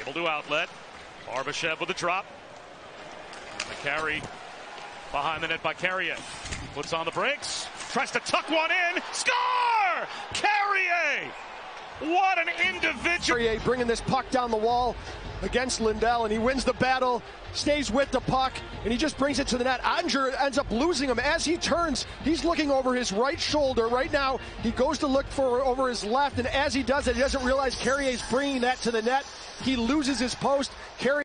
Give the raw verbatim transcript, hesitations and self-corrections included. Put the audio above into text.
Able to outlet. Barbashev with a drop. The carry behind the net by Carrier. Puts on the brakes. Tries to tuck one in. Score! Carrier! What an individual. Carrier bringing this puck down the wall against Lindell, and he wins the battle, stays with the puck, and he just brings it to the net. Oettinger ends up losing him. As he turns, he's looking over his right shoulder. Right now, he goes to look for over his left, and as he does it, he doesn't realize Carrier's bringing that to the net. He loses his post. Carrier